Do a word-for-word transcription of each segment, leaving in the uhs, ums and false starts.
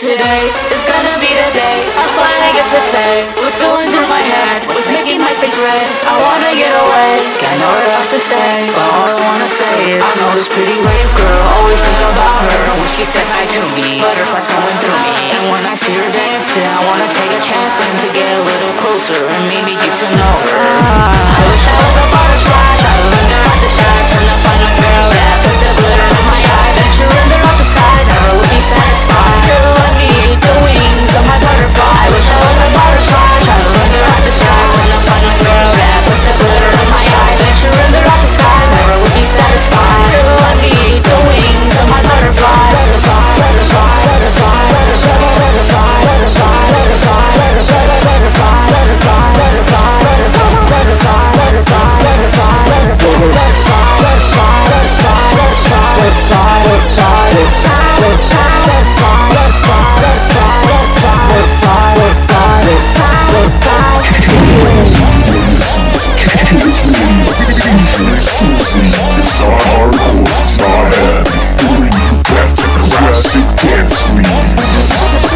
Today is gonna be the day I finally get to say what's going through my head, what's making my face red. I wanna get away, got nowhere else to stay, but all I wanna say is I know this pretty white girl, always think about her when she says hi to me. Butterflies going through me, and when I see her dancing, I wanna take a chance and to get a little closer and maybe get to know her. I wish I was a butterfly, try to linger up the sky, turn up on a girl that puts the glitter in my eye. Then surrender up the sky, never would be satisfied. Girl, I need the wings of my butterfly. I wish I was a butterfly, try to linger up the sky, turn up on a girl that puts the glitter in my eye. Then surrender up the sky, never would be satisfied. Girl, I need the wings of my butterfly. Butterfly, butterfly, butterfly, butterfly, butterfly, butterfly, butterfly, butterfly, butterfly, butterfly, butterfly, butterfly, butterfly, It's not hardcore, it's not heavy. Bring you back to classic dance leads.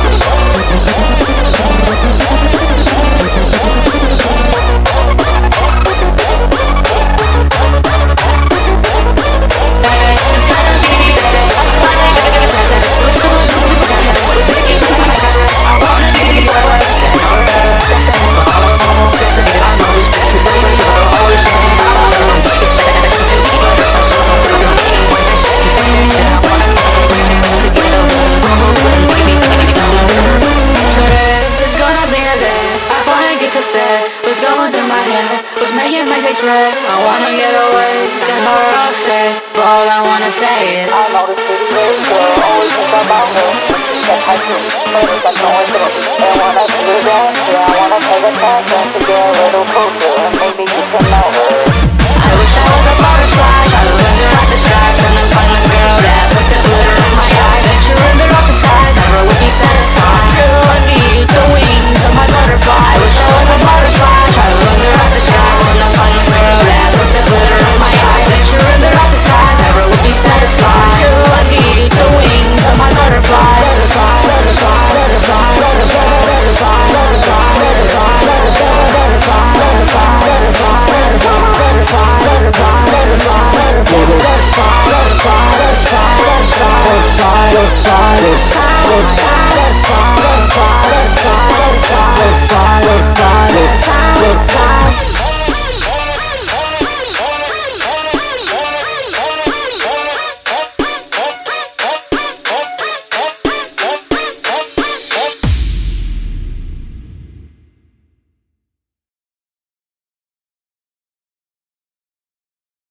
What's going through my head, what's making my face red. I wanna get away, got nowhere else to stay, but all I wanna say is I know this pretty pretty girl, always think about her. That's how you first I'm going through. And when I see her dance, yeah, I wanna take a chance and to get a little closer and maybe get to know her.